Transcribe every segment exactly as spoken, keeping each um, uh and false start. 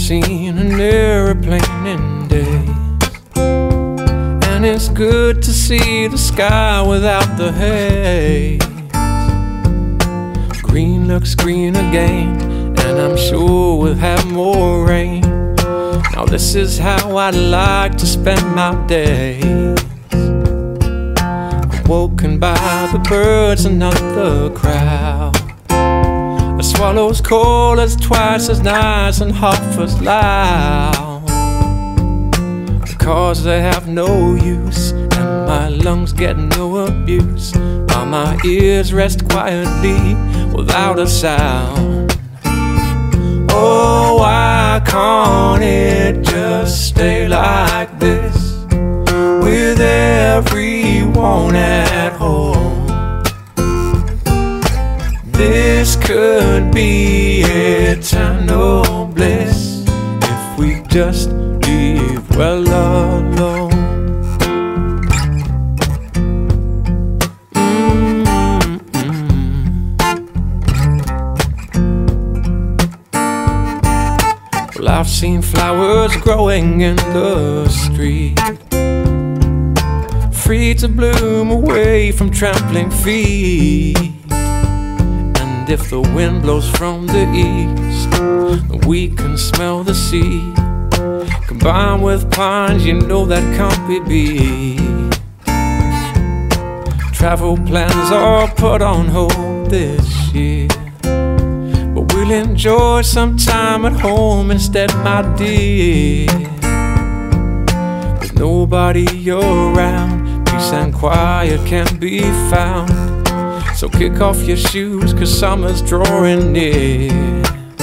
seen an airplane in days, and it's good to see the sky without the haze. Green looks green again, and I'm sure we'll have more rain. Now this is how I like to spend my days, woken by the birds and not the crowd. A swallow's call is twice as nice and half as loud, because they have no use and my lungs get no abuse, while my ears rest quietly without a sound. Oh, why can't it just stay like this, with everyone at home? This could be eternal bliss if we just leave well alone. Well, I've seen flowers growing in the street, free to bloom away from trampling feet. And if the wind blows from the east, we can smell the sea. Combined with pines, you know that can't be beat. Travel plans are put on hold this year, but we'll enjoy some time at home instead, my dear. With nobody around, peace and quiet can be found. So kick off your shoes, 'cause summer's drawing near.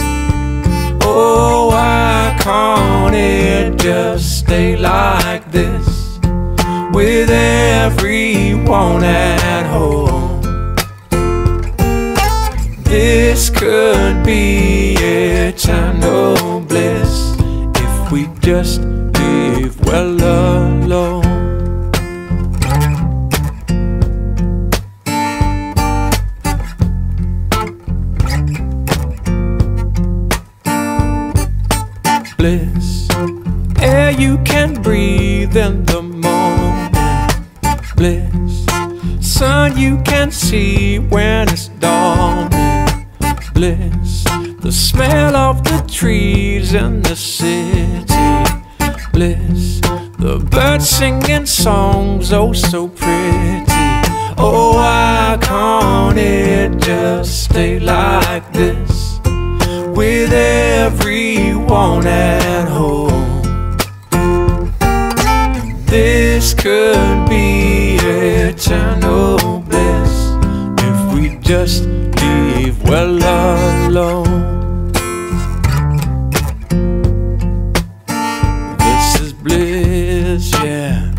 Oh, why can't it just stay like this, with everyone at home? This could be eternal bliss if we just leave well alone. Bliss, air you can breathe in the moment. Bliss, sun you can see when it's dawning. Bliss, the smell of the trees in the city. Bliss, the birds singing songs oh so pretty. Oh, why can't it just stay like this, with everyone at home? This could be eternal bliss if we just leave well alone. This is bliss, yeah.